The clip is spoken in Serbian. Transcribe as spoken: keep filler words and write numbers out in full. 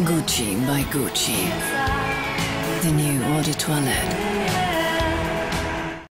Gucci by Gucci. The new eau de toilette.